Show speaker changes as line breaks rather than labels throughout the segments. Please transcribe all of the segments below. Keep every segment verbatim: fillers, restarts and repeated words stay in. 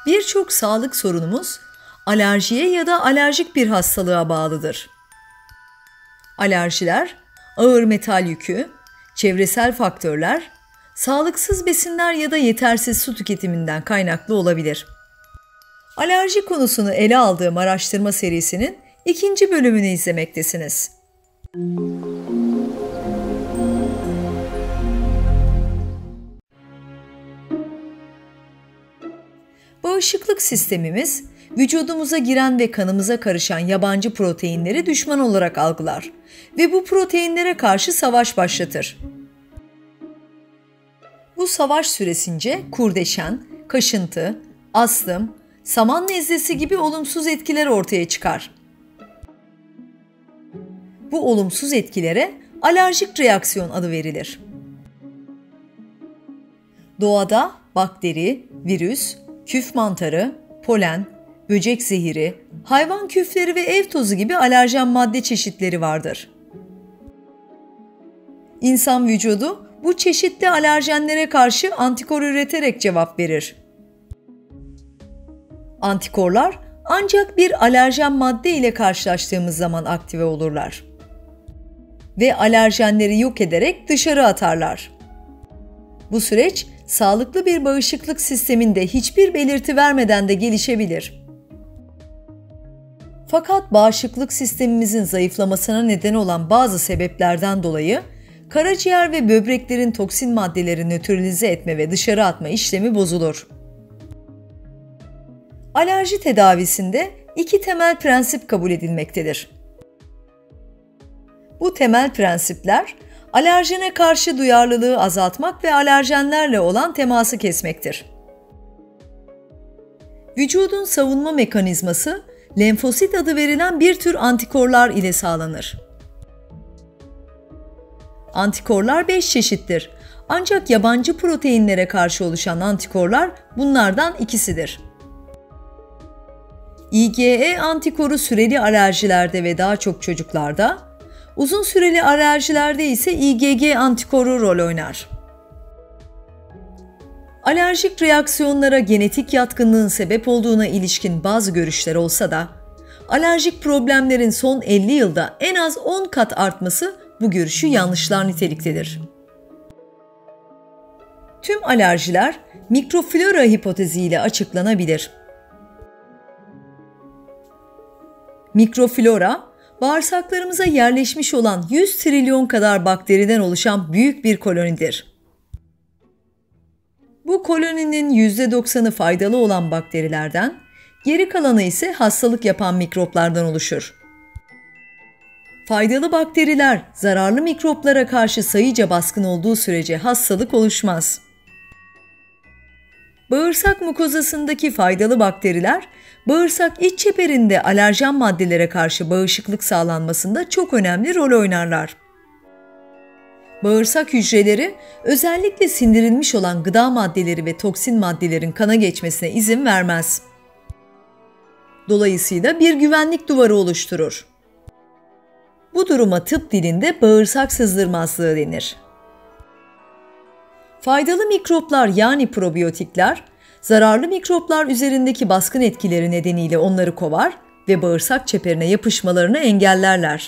Birçok sağlık sorunumuz alerjiye ya da alerjik bir hastalığa bağlıdır. Alerjiler, ağır metal yükü, çevresel faktörler, sağlıksız besinler ya da yetersiz su tüketiminden kaynaklı olabilir. Alerji konusunu ele aldığım araştırma serisinin ikinci bölümünü izlemektesiniz. Bağışıklık sistemimiz, vücudumuza giren ve kanımıza karışan yabancı proteinleri düşman olarak algılar ve bu proteinlere karşı savaş başlatır. Bu savaş süresince kurdeşen, kaşıntı, astım, saman nezlesi gibi olumsuz etkiler ortaya çıkar. Bu olumsuz etkilere alerjik reaksiyon adı verilir. Doğada bakteri, virüs, küf mantarı, polen, böcek zehiri, hayvan küfleri ve ev tozu gibi alerjen madde çeşitleri vardır. İnsan vücudu bu çeşitli alerjenlere karşı antikor üreterek cevap verir. Antikorlar ancak bir alerjen madde ile karşılaştığımız zaman aktive olurlar ve alerjenleri yok ederek dışarı atarlar. Bu süreç sağlıklı bir bağışıklık sisteminde hiçbir belirti vermeden de gelişebilir. Fakat bağışıklık sistemimizin zayıflamasına neden olan bazı sebeplerden dolayı karaciğer ve böbreklerin toksin maddeleri nötralize etme ve dışarı atma işlemi bozulur. Alerji tedavisinde iki temel prensip kabul edilmektedir. Bu temel prensipler, alerjene karşı duyarlılığı azaltmak ve alerjenlerle olan teması kesmektir. Vücudun savunma mekanizması, lenfosit adı verilen bir tür antikorlar ile sağlanır. Antikorlar beş çeşittir. Ancak yabancı proteinlere karşı oluşan antikorlar bunlardan ikisidir. IgE antikoru süreli alerjilerde ve daha çok çocuklarda, uzun süreli alerjilerde ise IgG antikoru rol oynar. Alerjik reaksiyonlara genetik yatkınlığın sebep olduğuna ilişkin bazı görüşler olsa da, alerjik problemlerin son elli yılda en az on kat artması bu görüşü yanlışlar niteliktedir. Tüm alerjiler mikroflora hipoteziyle açıklanabilir. Mikroflora, bağırsaklarımıza yerleşmiş olan yüz trilyon kadar bakteriden oluşan büyük bir kolonidir. Bu koloninin yüzde doksanı faydalı olan bakterilerden, geri kalanı ise hastalık yapan mikroplardan oluşur. Faydalı bakteriler zararlı mikroplara karşı sayıca baskın olduğu sürece hastalık oluşmaz. Bağırsak mukozasındaki faydalı bakteriler, bağırsak iç çeperinde alerjen maddelere karşı bağışıklık sağlanmasında çok önemli rol oynarlar. Bağırsak hücreleri özellikle sindirilmiş olan gıda maddeleri ve toksin maddelerin kana geçmesine izin vermez. Dolayısıyla bir güvenlik duvarı oluşturur. Bu duruma tıp dilinde bağırsak sızdırmazlığı denir. Faydalı mikroplar yani probiyotikler, zararlı mikroplar üzerindeki baskın etkileri nedeniyle onları kovar ve bağırsak çeperine yapışmalarını engellerler.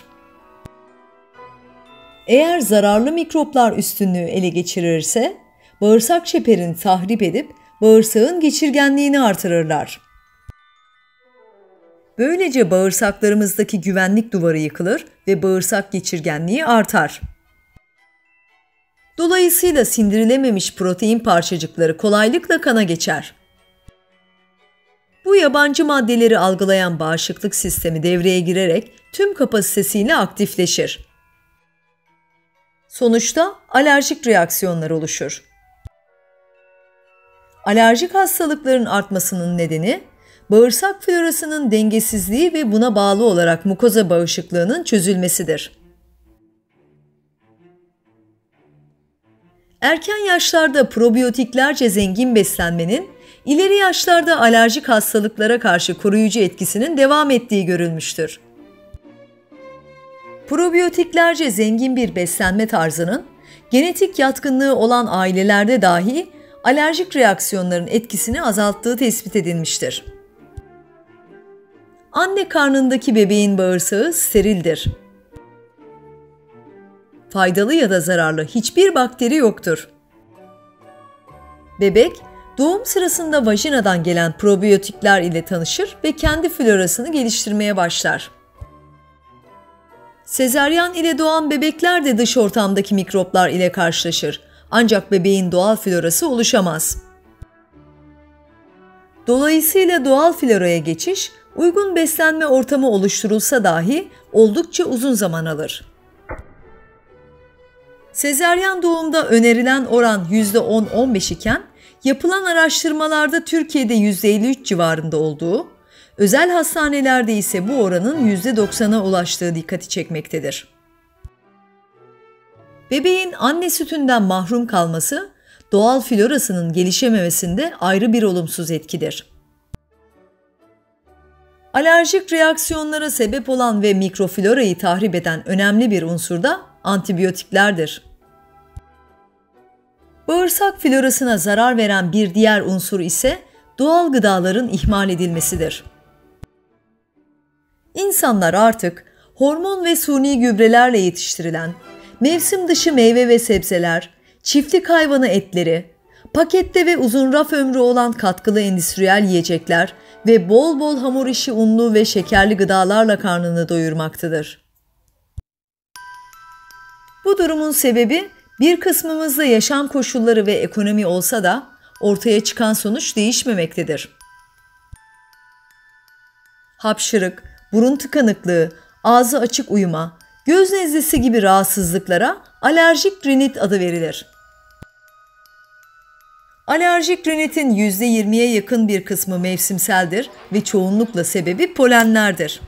Eğer zararlı mikroplar üstünlüğü ele geçirirse, bağırsak çeperini tahrip edip bağırsağın geçirgenliğini artırırlar. Böylece bağırsaklarımızdaki güvenlik duvarı yıkılır ve bağırsak geçirgenliği artar. Dolayısıyla sindirilememiş protein parçacıkları kolaylıkla kana geçer. Bu yabancı maddeleri algılayan bağışıklık sistemi devreye girerek tüm kapasitesiyle aktifleşir. Sonuçta alerjik reaksiyonlar oluşur. Alerjik hastalıkların artmasının nedeni, bağırsak florasının dengesizliği ve buna bağlı olarak mukoza bağışıklığının çözülmesidir. Erken yaşlarda probiyotiklerce zengin beslenmenin, ileri yaşlarda alerjik hastalıklara karşı koruyucu etkisinin devam ettiği görülmüştür. Probiyotiklerce zengin bir beslenme tarzının, genetik yatkınlığı olan ailelerde dahi alerjik reaksiyonların etkisini azalttığı tespit edilmiştir. Anne karnındaki bebeğin bağırsağı sterildir. Faydalı ya da zararlı hiçbir bakteri yoktur. Bebek, doğum sırasında vajinadan gelen probiyotikler ile tanışır ve kendi florasını geliştirmeye başlar. Sezaryen ile doğan bebekler de dış ortamdaki mikroplar ile karşılaşır. Ancak bebeğin doğal florası oluşamaz. Dolayısıyla doğal floraya geçiş, uygun beslenme ortamı oluşturulsa dahi oldukça uzun zaman alır. Sezaryen doğumda önerilen oran yüzde on on beş iken, yapılan araştırmalarda Türkiye'de yüzde elli üç civarında olduğu, özel hastanelerde ise bu oranın yüzde doksana ulaştığı dikkati çekmektedir. Bebeğin anne sütünden mahrum kalması, doğal florasının gelişememesinde ayrı bir olumsuz etkidir. Alerjik reaksiyonlara sebep olan ve mikroflorayı tahrip eden önemli bir unsur da antibiyotiklerdir. Bağırsak florasına zarar veren bir diğer unsur ise doğal gıdaların ihmal edilmesidir. İnsanlar artık hormon ve suni gübrelerle yetiştirilen, mevsim dışı meyve ve sebzeler, çiftlik hayvanı etleri, pakette ve uzun raf ömrü olan katkılı endüstriyel yiyecekler ve bol bol hamur işi unlu ve şekerli gıdalarla karnını doyurmaktadır. Bu durumun sebebi bir kısmımızda yaşam koşulları ve ekonomi olsa da ortaya çıkan sonuç değişmemektedir. Hapşırık, burun tıkanıklığı, ağzı açık uyuma, göz nezlesi gibi rahatsızlıklara alerjik rinit adı verilir. Alerjik rinitin yüzde yirmiye yakın bir kısmı mevsimseldir ve çoğunlukla sebebi polenlerdir.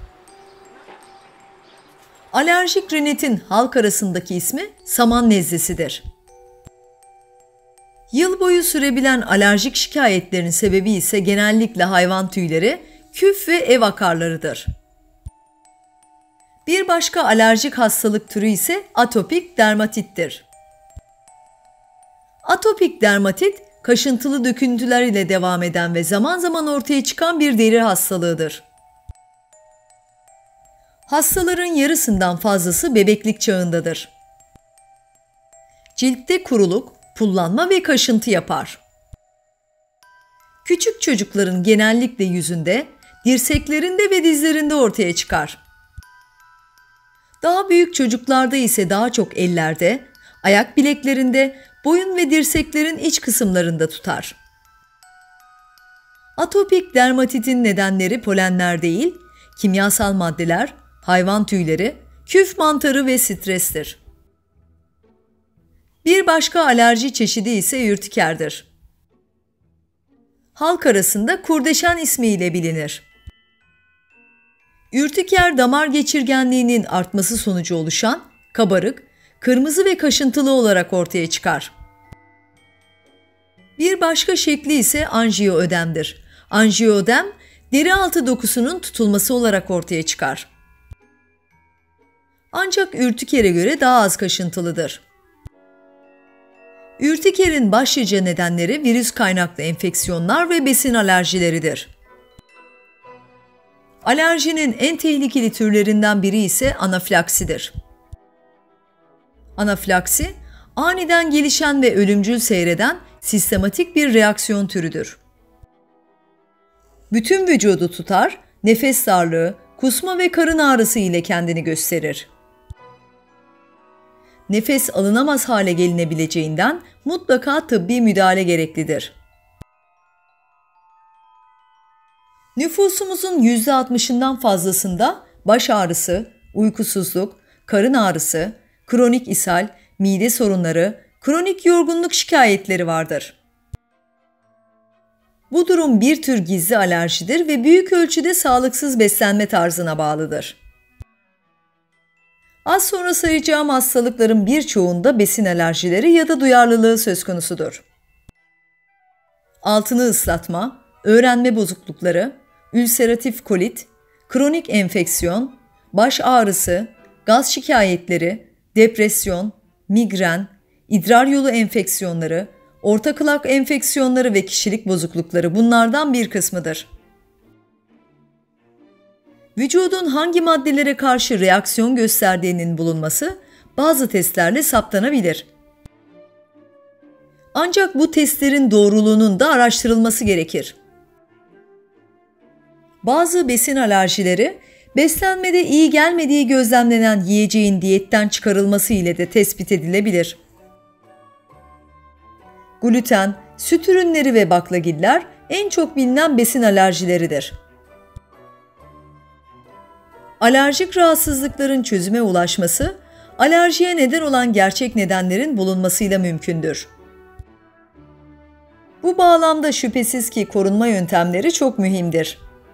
Alerjik rinitin halk arasındaki ismi saman nezlesidir. Yıl boyu sürebilen alerjik şikayetlerin sebebi ise genellikle hayvan tüyleri, küf ve ev akarlarıdır. Bir başka alerjik hastalık türü ise atopik dermatittir. Atopik dermatit, kaşıntılı döküntüler ile devam eden ve zaman zaman ortaya çıkan bir deri hastalığıdır. Hastaların yarısından fazlası bebeklik çağındadır. Ciltte kuruluk, pullanma ve kaşıntı yapar. Küçük çocukların genellikle yüzünde, dirseklerinde ve dizlerinde ortaya çıkar. Daha büyük çocuklarda ise daha çok ellerde, ayak bileklerinde, boyun ve dirseklerin iç kısımlarında tutar. Atopik dermatitin nedenleri polenler değil, kimyasal maddeler, hayvan tüyleri, küf mantarı ve strestir. Bir başka alerji çeşidi ise ürtikerdir. Halk arasında kurdeşen ismiyle bilinir. Ürtiker damar geçirgenliğinin artması sonucu oluşan, kabarık, kırmızı ve kaşıntılı olarak ortaya çıkar. Bir başka şekli ise anjiyoödemdir. Anjiyoödem, deri altı dokusunun tutulması olarak ortaya çıkar. Ancak ürtikere göre daha az kaşıntılıdır. Ürtikerin başlıca nedenleri virüs kaynaklı enfeksiyonlar ve besin alerjileridir. Alerjinin en tehlikeli türlerinden biri ise anafilaksidir. Anafilaksi, aniden gelişen ve ölümcül seyreden sistematik bir reaksiyon türüdür. Bütün vücudu tutar, nefes darlığı, kusma ve karın ağrısı ile kendini gösterir. Nefes alınamaz hale gelinebileceğinden mutlaka tıbbi müdahale gereklidir. Nüfusumuzun yüzde altmışından fazlasında baş ağrısı, uykusuzluk, karın ağrısı, kronik ishal, mide sorunları, kronik yorgunluk şikayetleri vardır. Bu durum bir tür gizli alerjidir ve büyük ölçüde sağlıksız beslenme tarzına bağlıdır. Az sonra sayacağım hastalıkların birçoğunda besin alerjileri ya da duyarlılığı söz konusudur. Altını ıslatma, öğrenme bozuklukları, ülseratif kolit, kronik enfeksiyon, baş ağrısı, gaz şikayetleri, depresyon, migren, idrar yolu enfeksiyonları, Orta kılak enfeksiyonları ve kişilik bozuklukları bunlardan bir kısmıdır. Vücudun hangi maddelere karşı reaksiyon gösterdiğinin bulunması bazı testlerle saptanabilir. Ancak bu testlerin doğruluğunun da araştırılması gerekir. Bazı besin alerjileri, beslenmede iyi gelmediği gözlemlenen yiyeceğin diyetten çıkarılması ile de tespit edilebilir. Gluten, süt ürünleri ve baklagiller en çok bilinen besin alerjileridir. Alerjik rahatsızlıkların çözüme ulaşması, alerjiye neden olan gerçek nedenlerin bulunmasıyla mümkündür. Bu bağlamda şüphesiz ki korunma yöntemleri çok mühimdir.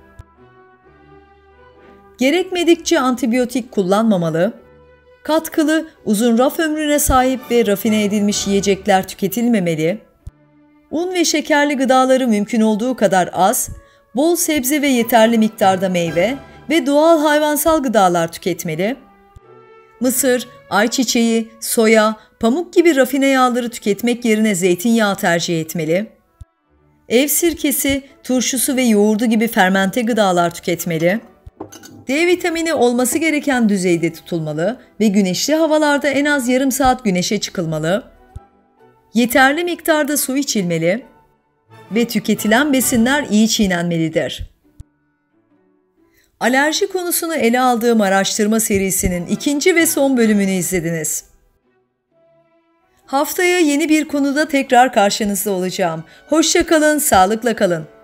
Gerekmedikçe antibiyotik kullanmamalı, katkılı, uzun raf ömrüne sahip ve rafine edilmiş yiyecekler tüketilmemeli, un ve şekerli gıdaları mümkün olduğu kadar az, bol sebze ve yeterli miktarda meyve ve doğal hayvansal gıdalar tüketmeli, mısır, ayçiçeği, soya, pamuk gibi rafine yağları tüketmek yerine zeytinyağı tercih etmeli, ev sirkesi, turşusu ve yoğurdu gibi fermente gıdalar tüketmeli, D vitamini olması gereken düzeyde tutulmalı ve güneşli havalarda en az yarım saat güneşe çıkılmalı, yeterli miktarda su içilmeli ve tüketilen besinler iyi çiğnenmelidir. Alerji konusunu ele aldığım araştırma serisinin ikinci ve son bölümünü izlediniz. Haftaya yeni bir konuda tekrar karşınızda olacağım. Hoşça kalın, sağlıkla kalın.